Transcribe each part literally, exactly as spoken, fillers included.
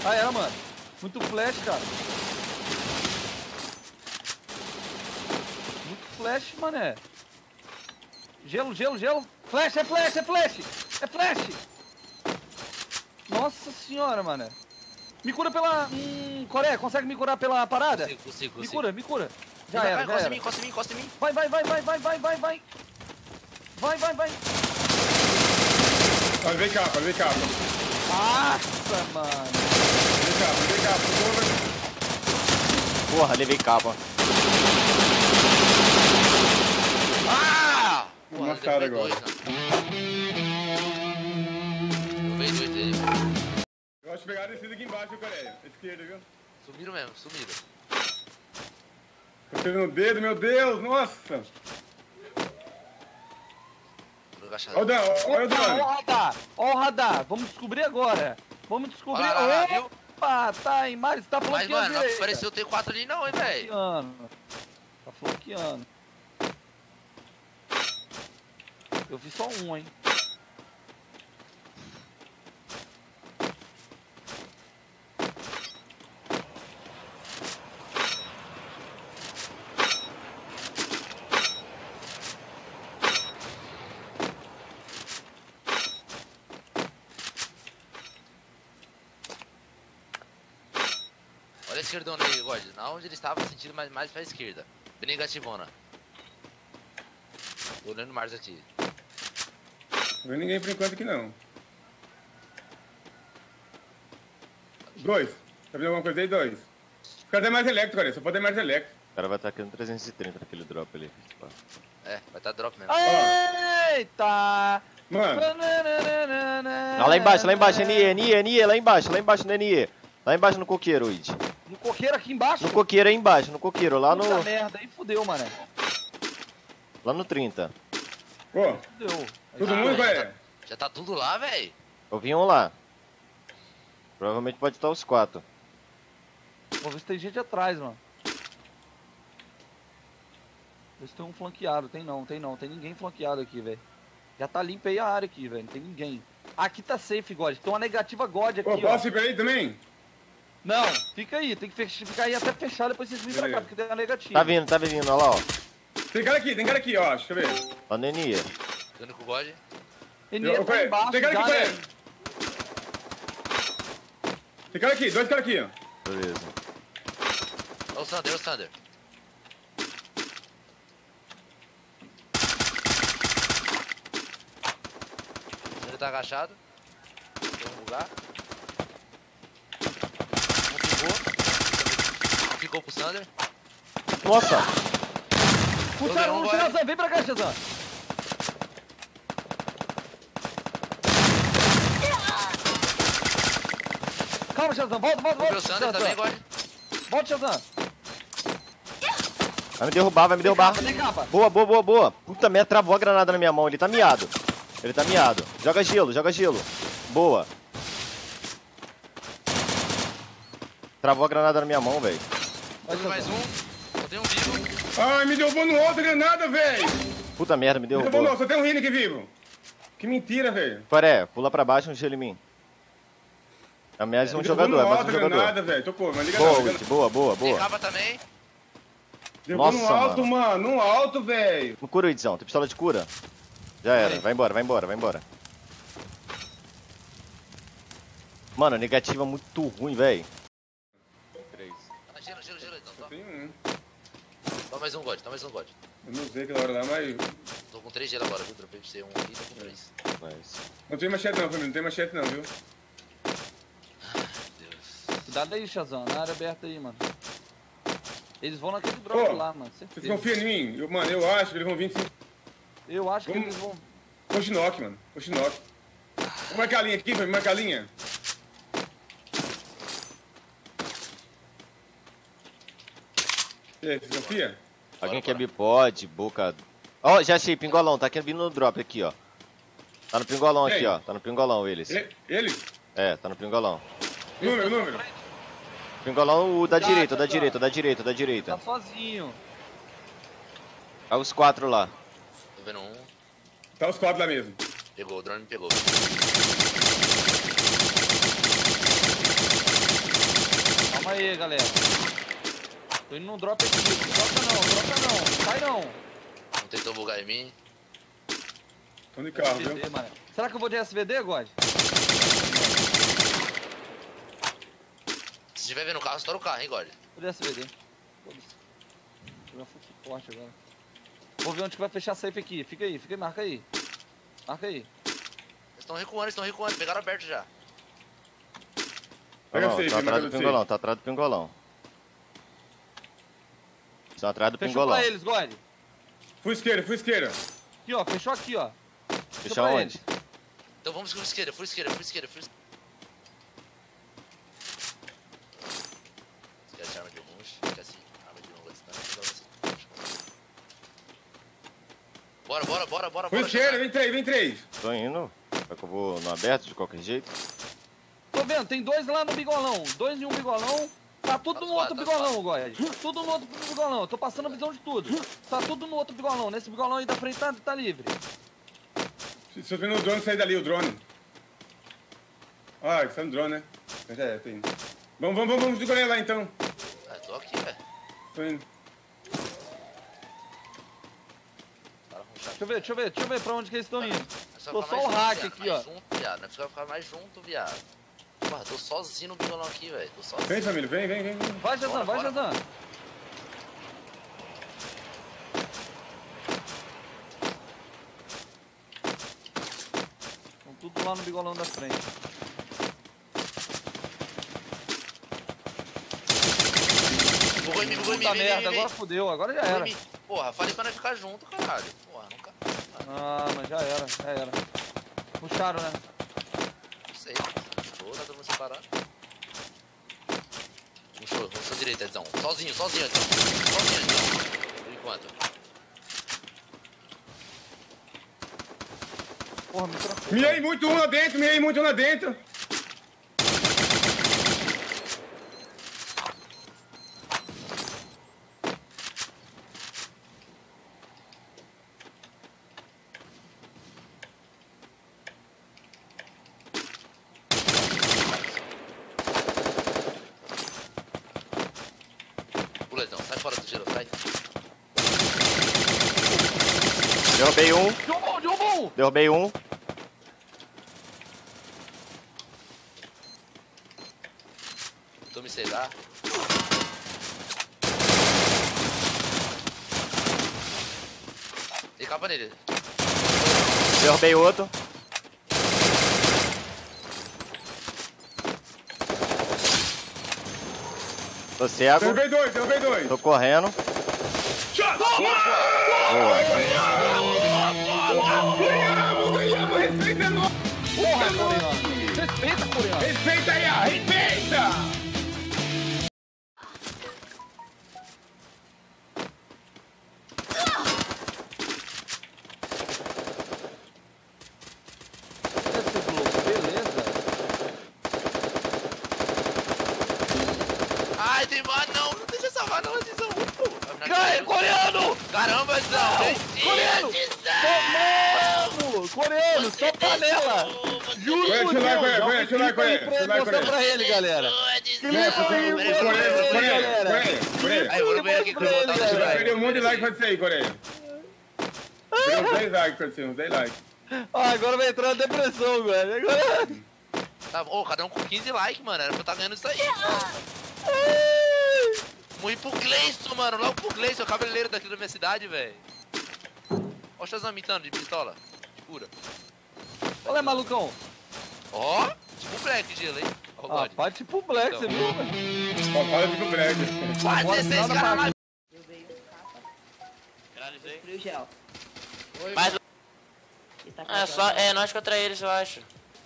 Ah, era, mano. Muito flash, cara. Muito flash, mané. Gelo, gelo, gelo. Flash, é flash, é flash. É flash. Nossa senhora, mané. Me cura pela... Hum, Coreia, consegue me curar pela parada? Consigo, consigo, Me consigo. cura, me cura. Já vai, era, vai, já encosta era. em mim, encosta em mim, encosta em mim. Vai, vai, vai, vai, vai, vai, vai, vai. Vai, vai, vai. Olha, vem cá, olha, vem cá. Nossa, mano. Vem cá, vem cá, por favor. Porra, levei capa. Ah! Uma Porra, cara derrubei agora. dois, né? Derrubei dois dele. Eu acho que pegaram esse aqui embaixo, Coreia. Esquerda, viu? Sumiram mesmo, sumiram. Você no dedo, meu Deus, nossa. No agachado. Olha o Dan, olha o Opa, ó o Dan. radar. Ó o radar. Vamos descobrir agora. Vamos descobrir. Olha lá, lá, viu? Opa, tá em Maris, tá Mas, bloqueando mano, não direita. apareceu o T quatro ali não, hein, velho. Flanqueando. Tá flanqueando. Eu vi só um, hein. Olha a esquerdona aí, God. Na onde ele estava, sentindo mais, mais pra esquerda. Bem negativona. Tô olhando o Mars aqui. Não vem ninguém por enquanto aqui, não. Dois. Tá vendo alguma coisa aí? Dois. Os caras têm mais elétrico, Coreia. Só pode ter mais elétrico. O cara vai estar aqui no trezentos e trinta naquele drop ali. É, vai estar drop mesmo. Eita! Mano, Ah, lá embaixo, lá embaixo, N I E, N I E, N I E, lá embaixo, lá embaixo no N I E. Lá embaixo no coqueiro, Id. No coqueiro aqui embaixo? No coqueiro aí embaixo, no coqueiro, lá no... Puta merda, aí fudeu, mané. Lá no trinta. pô, Fudeu. todo Ah, mundo, já Coreia. tá, já tá tudo lá, velho. Eu vi um lá. Provavelmente pode estar os quatro. Vou ver se tem gente atrás, mano. Vê se tem um flanqueado. Tem não, tem não. Tem ninguém flanqueado aqui, velho. Já tá limpa aí a área aqui, velho. Não tem ninguém. Aqui tá safe, God. Tem uma negativa God aqui, Pô, ó. posso ir pra aí também? Não, fica aí. Tem que fech- ficar aí até fechar, depois vocês virem pra cá, Beleza. porque tem uma negativa. Tá vindo, tá vindo, olha lá, ó. Tem cara aqui, tem cara aqui, ó. Deixa eu ver. Lá no N I E. Dando com o God. Enia Ô, tá Coreia, embaixo, tem cara aqui, já, Coreia. né? Tem cara aqui, dois caras aqui, ó. Beleza. Olha o Sander, olha o Sander. O Sander tá agachado. Tem um lugar. Um ficou. Um ficou pro Sander. Nossa! Puxaram um um, agora. Shazam, vem pra cá, Shazam. Calma, Shazam, volta, volta, Vou ver volta. o Sander Shazam. também, God. Volta, Shazam. Vai me derrubar, vai me derrubar. Tem capa. Boa, boa, boa, boa. Puta merda, travou a granada na minha mão. Ele tá miado. Ele tá miado. Joga gelo, joga gelo. Boa. Travou a granada na minha mão, velho. Vai, Teve mais Shazam. um. Só tem um vivo. Ai, me derrubou no outro granada, velho. Puta merda, me Me derrubou no derrubou. outro, só tem um Rini aqui vivo. Que mentira, velho. Coré, pula pra baixo um gelo em mim. É mais um Me derrubou jogador, no é mais um alto a jogador. granada, velho. Tô, pô, mas liga Boa, não, liga Ult, boa, boa, Tem boa. capa também. Derrubou no Nossa, alto, mano. No alto, velho. No cura, Idzão. Tem pistola de cura? Já era. Vai embora, vai embora, vai embora. Mano, negativa muito ruim, velho. Ah, gelo, gelo, gelo. Então, toma. Tem um. Toma mais um God, toma mais um God. Eu não sei aquela hora lá, mas... Tô com três gelo agora, viu? Dropei pra você um aqui, tô com três. Mas... Não tem machete não, família. Não tem machete não, viu? Deus. Cuidado aí, Shazam. Na área aberta aí, mano. Eles vão naquele drop Ô, lá, mano. Vocês Certeza. confiam em mim? Eu, mano, eu acho que eles vão vir sim. Eu acho que Vamos- eles vão... Oxinoque, mano. Oxinoque. Vamos marcar a linha aqui, vamos marcar a linha. E aí, você confia? Alguém Bora, quer bora. bipode, boca... Ó, já achei, pingolão. Tá aqui vindo no drop aqui, ó. Tá no pingolão aqui, Ei. ó. Tá no pingolão eles. Ele? ele? É, tá no pingolão. Número, número. Pingolão o da Tá, direita, o da tá, direita, o tá. da direita, o da Tá direita. sozinho. Tá os quatro lá. Tô vendo um. Tá os quatro lá mesmo. Pegou, o drone me pegou. Aê, galera. Tô indo num drop aqui. Dropa não, dropa não. Sai não. Não tentou bugar em mim. Tô de carro, S V D, viu? mano. Será que eu vou de S V D, God? Se tiver vendo o carro, estoura o carro, hein, God? Vou de S V D. Foda-se. Vou jogar full suporte agora. Vou ver onde que vai fechar a safe aqui. Fica aí, fica aí, marca aí. Marca aí. Eles estão recuando, eles estão recuando. Pegaram aberto já. Pega Não, safe, tá atrás marca do do safe. pingolão, tá atrás do pingolão. Estão atrás do Fechou pingolão. pra eles, God. Fui esquerda, fui esquerda. Aqui, ó. Fechou aqui, ó. Fechou pra onde? eles. Então vamos por esquerda, por esquerda, por esquerda, por esquerda. Esquece a arma de rush, esquece a arma de longa distância. Agora você... Bora, bora, bora, bora, Fui bora. esquerda, chegar. vem três, vem três. Tô indo. Será que eu vou no aberto de qualquer jeito? Tô vendo, tem dois lá no bigolão. Dois em um bigolão. Tá tudo Tá no outro zoado, tá bigolão, God. Tudo no outro bigolão. Eu tô passando a visão de tudo. Tá tudo no outro bigolão. Nesse bigolão aí da frente tá, tá livre. Se eu vendo o drone, sair dali, o drone. Ah, isso é um drone, né? Mas é, tô indo. Vamos, vamos, vamos, vamos de goleiro lá então. Ah, tô aqui, velho. Tô indo. Para rushar. Deixa eu ver, deixa eu ver, deixa eu ver pra onde que eles estão indo. Nós Tô ficar só mais o junto, hack viado, aqui, mais ó. Junto, viado. Nós precisamos ficar mais junto, viado. Porra, tô sozinho no bigolão aqui, velho. Tô sozinho. Vem, família, vem, vem, vem. vem. Vai, Jazan, vai, Bora, bora. Jazan. Estão tudo lá no bigolão da frente. Bugou em mim, bugou em mim, Puta vem, merda, vem, vem, agora vem. fudeu, agora já Bugou em era. mim. Porra, falei pra nós ficar junto, caralho. Porra, nunca. Ah, mas já era, já era. Puxaram, né? Não sei. Puxou, tá todo mundo separado. Puxou, puxou direito, Edzão. Sozinho, sozinho, Edzão. Sozinho, Edzão. Por enquanto. Porra, me trocou. Miei muito um lá dentro, miei muito um lá dentro. Pula, Edzão. Sai fora do gelo, sai. Derrubei um, Deu bom, deu bom! derrubei um. Tô me cegar. Tem capa nele. Derrubei outro. Tô cego. Derrubei dois, derrubei dois. Tô correndo. Boa. Ganhamos, ganhamos, respeita nós. Porra, coreano! Respeita, coreano! Respeita aí, ó, respeita. Esse bloco, beleza? Ai, tem mais não. Não deixa salvar não, Edzão. Cai, coreano! Caramba, Edzão. Coreano! Coreano! Coreano, só panela! Juro Coreia, por deixa eu lá, Deus! Coreia, deixa eu lá, Clipa aí Coreia, pra ele, deixa eu lá, mostra Coreia. pra ele, galera! Nossa, Clipa aí pra Coreia, ele, Coreia, galera! Coreia, Coreia. Aí, vamos ver aqui que eu vou botar no Você vai celular. perder um monte de like pra isso aí, Coreia. Deu uns dez likes pra você, uns dez likes. Ah, agora vai entrar na depressão, velho! Agora... Tá, ô, cada um com quinze likes, mano. Era pra eu estar ganhando isso aí. Morri pro Gleison, mano. Logo pro Gleison, o cabeleireiro daqui da minha cidade, velho. Ó o Shazam mitando de pistola. Cura. Olha, malucão! Ó, tipo Black gelo, hein? Ó, Ah, God. pá, tipo Black, Então. você viu, velho? Ó, fala de black. Quase Agora, dezesseis final da caras lá. partida. Eu veio capa, Finalizei. frio gel. Mas E tá é só é nós contra eles, eu acho.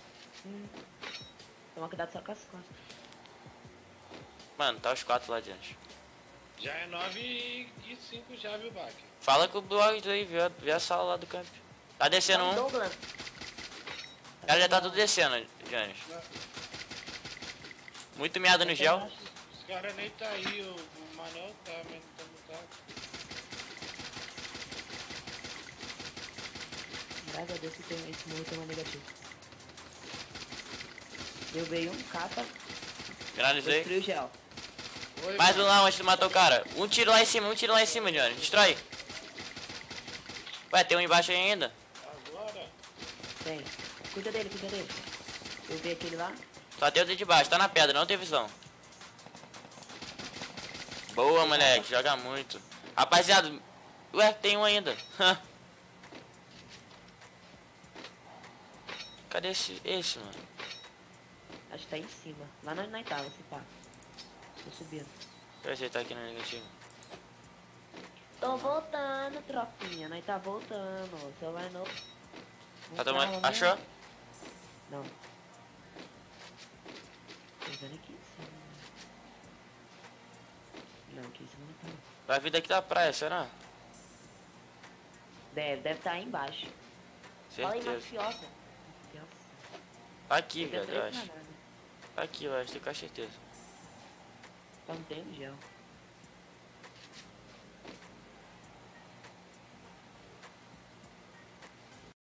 Toma cuidado só com as costas. Mano, tá os quatro lá adiante. Já é nove e cinco já, viu, Bac? Fala com o blog aí, vê, a- vê a sala lá do camp. Tá descendo um. O cara já tá tudo descendo, Janis. Muito miado no gel. Os caras nem tá aí, o, o Manel tá, mas não tá. Graças a Deus que tem esse morro tem uma negativa. Derrubei um, capa, dois Finalizei. frio gel. Oi, Mais um mano. lá onde tu matou o cara. Um tiro lá em cima, um tiro lá em cima, Johnny. Destrói. Ué, tem um embaixo aí ainda. Agora? Tem. Cuida dele, cuida dele. Eu vi aquele lá. Só tem o de baixo, tá na pedra, não tem visão. Boa, moleque, joga muito. Rapaziada, ué, tem um ainda. Cadê esse, esse, mano? Acho que tá em cima. Lá na Naitava, se pá. Tô subindo. Deixa eu ver se ele tá aqui no negativo. Tô voltando, tropinha. Nós tá voltando. O celular não. Tá Não tomando. trava Achou? mesmo. Não. Tô vendo aqui em cima. Não, aqui em cima não tá. Vai vir daqui da praia, será? Deve, deve tá aí embaixo. Fala aí, Certeza. mafiosa. Mafiosa. Tá aqui, Fica velho, eu preso acho. na nada. Tá aqui, eu acho, tenho quase certeza. Só não tem gel.